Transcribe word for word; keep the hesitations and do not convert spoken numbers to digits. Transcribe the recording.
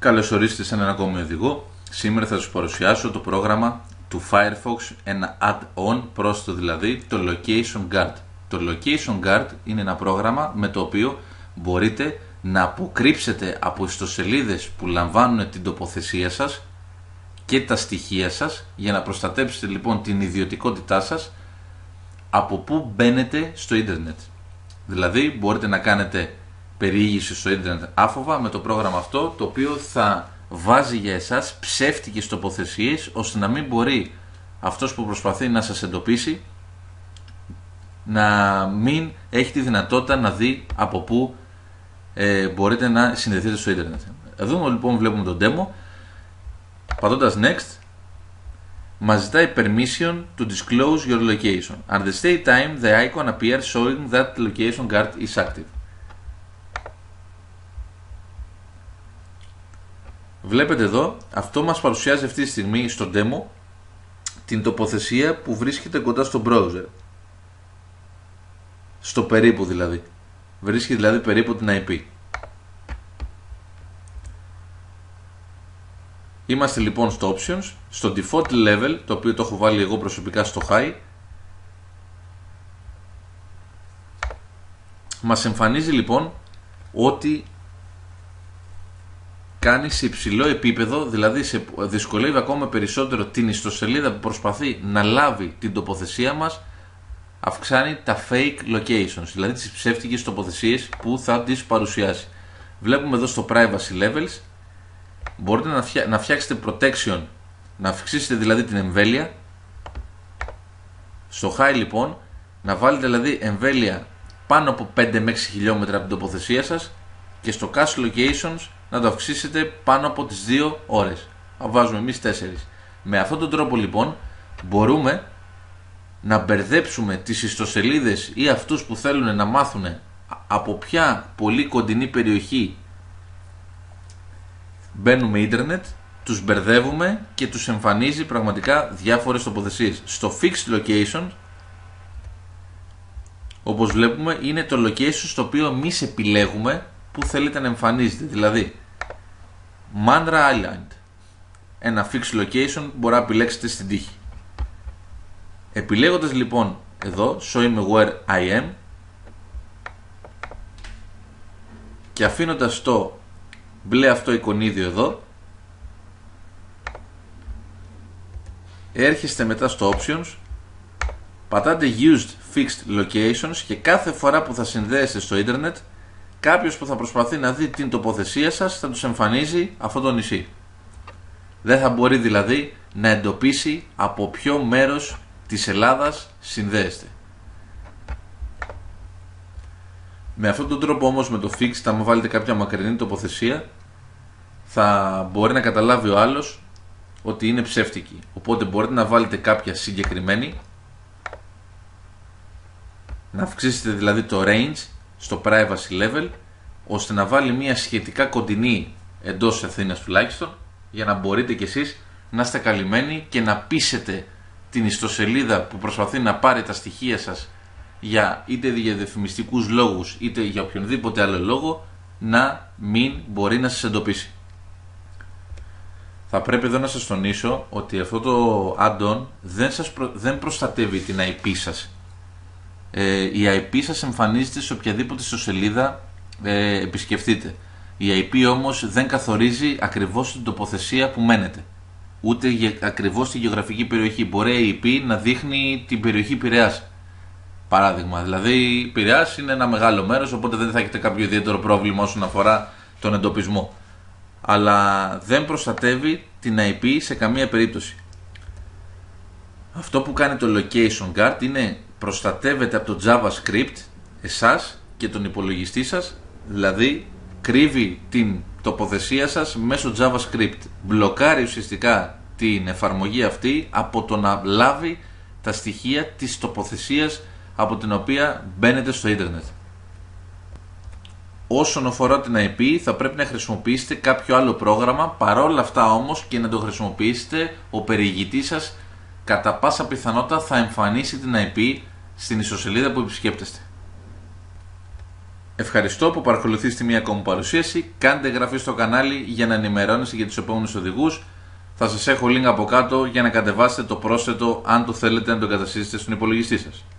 Καλώς ορίσατε σε έναν ακόμη οδηγό. Σήμερα θα σας παρουσιάσω το πρόγραμμα του Firefox, ένα add-on πρόσθετο, δηλαδή το Location Guard. Το Location Guard είναι ένα πρόγραμμα με το οποίο μπορείτε να αποκρύψετε από ιστοσελίδες που λαμβάνουν την τοποθεσία σας και τα στοιχεία σας, για να προστατέψετε λοιπόν την ιδιωτικότητά σας από πού μπαίνετε στο ίντερνετ. Δηλαδή μπορείτε να κάνετε περιήγηση στο ίντερνετ άφοβα με το πρόγραμμα αυτό, το οποίο θα βάζει για εσάς ψεύτικες τοποθεσίες, ώστε να μην μπορεί αυτός που προσπαθεί να σας εντοπίσει να μην έχει τη δυνατότητα να δει από πού ε, μπορείτε να συνδεθείτε στο ίντερνετ. Εδώ λοιπόν βλέπουμε το demo. Πατώντας next, μας ζητάει permission to disclose your location. At the same time the icon appears showing that the location guard is active. Βλέπετε εδώ, αυτό μας παρουσιάζει αυτή τη στιγμή στο demo την τοποθεσία που βρίσκεται κοντά στο browser. Στο περίπου δηλαδή. Βρίσκεται δηλαδή περίπου την άι πι. Είμαστε λοιπόν στο options, στο default level, το οποίο το έχω βάλει εγώ προσωπικά στο high. Μας εμφανίζει λοιπόν ότι κάνει σε υψηλό επίπεδο, δηλαδή σε δυσκολεύει ακόμα περισσότερο την ιστοσελίδα που προσπαθεί να λάβει την τοποθεσία μας, αυξάνει τα fake locations, δηλαδή τις ψεύτικες τοποθεσίες που θα τις παρουσιάσει. Βλέπουμε εδώ στο privacy levels, μπορείτε να, φτιά, να φτιάξετε protection, να αυξήσετε δηλαδή την εμβέλεια. Στο high λοιπόν, να βάλετε δηλαδή εμβέλεια πάνω από πέντε με έξι χιλιόμετρα από την τοποθεσία σας, και στο cache locations να το αυξήσετε πάνω από τις δύο ώρες. Βάζουμε εμείς τέσσερις. Με αυτόν τον τρόπο λοιπόν μπορούμε να μπερδέψουμε τις ιστοσελίδες ή αυτούς που θέλουν να μάθουν από ποια πολύ κοντινή περιοχή μπαίνουμε ίντερνετ, τους μπερδεύουμε και τους εμφανίζει πραγματικά διάφορες τοποθεσίες. Στο fixed location, όπως βλέπουμε, είναι το location στο οποίο εμείς επιλέγουμε που θέλετε να εμφανίζετε. Δηλαδή Mandra Island, ένα fixed location που μπορεί να επιλέξετε στην τύχη. Επιλέγοντας λοιπόν εδώ Show me where I am και αφήνοντας το μπλε αυτό εικονίδιο εδώ, έρχεστε μετά στο options, πατάτε used fixed locations και κάθε φορά που θα συνδέεστε στο ίντερνετ, κάποιος που θα προσπαθεί να δει την τοποθεσία σας θα τους εμφανίζει αυτό το νησί. Δεν θα μπορεί δηλαδή να εντοπίσει από ποιο μέρος της Ελλάδας συνδέεστε. Με αυτόν τον τρόπο όμως, με το fixed, αν βάλετε κάποια μακρινή τοποθεσία, θα μπορεί να καταλάβει ο άλλος ότι είναι ψεύτικη. Οπότε μπορείτε να βάλετε κάποια συγκεκριμένη, να αυξήσετε δηλαδή το range στο privacy level, ώστε να βάλει μια σχετικά κοντινή εντός Αθήνας τουλάχιστον, για να μπορείτε κι εσείς να είστε καλυμμένοι και να πείσετε την ιστοσελίδα που προσπαθεί να πάρει τα στοιχεία σας, για είτε για διαφημιστικούς λόγους είτε για οποιονδήποτε άλλο λόγο, να μην μπορεί να σας εντοπίσει. Θα πρέπει εδώ να σας τονίσω ότι αυτό το add-on δεν, σας προ... δεν προστατεύει την άι πι σας. Ε, η άι πι σας εμφανίζεται σε οποιαδήποτε ιστοσελίδα ε, επισκεφτείτε. Η άι πι όμως δεν καθορίζει ακριβώς την τοποθεσία που μένετε, ούτε ακριβώς τη γεωγραφική περιοχή. Μπορεί η άι πι να δείχνει την περιοχή Πειραιάς, παράδειγμα. Δηλαδή Πειραιάς είναι ένα μεγάλο μέρος, οπότε δεν θα έχετε κάποιο ιδιαίτερο πρόβλημα όσον αφορά τον εντοπισμό. Αλλά δεν προστατεύει την άι πι σε καμία περίπτωση. Αυτό που κάνει το Location Guard είναι προστατεύεται από το JavaScript εσάς και τον υπολογιστή σας, δηλαδή κρύβει την τοποθεσία σας μέσω JavaScript. Μπλοκάρει ουσιαστικά την εφαρμογή αυτή από το να λάβει τα στοιχεία της τοποθεσίας από την οποία μπαίνετε στο ίντερνετ. Όσον αφορά την άι πι, θα πρέπει να χρησιμοποιήσετε κάποιο άλλο πρόγραμμα. Παρόλα αυτά όμως, και να το χρησιμοποιήσετε, ο περιηγητής σας κατά πάσα πιθανότητα θα εμφανίσει την άι πι στην ιστοσελίδα που επισκέπτεστε. Ευχαριστώ που παρακολουθήσετε μια ακόμη παρουσίαση. Κάντε εγγραφή στο κανάλι για να ενημερώνεστε για τους επόμενους οδηγούς. Θα σας έχω link από κάτω για να κατεβάσετε το πρόσθετο αν το θέλετε να το εγκαταστήσετε στον υπολογιστή σας.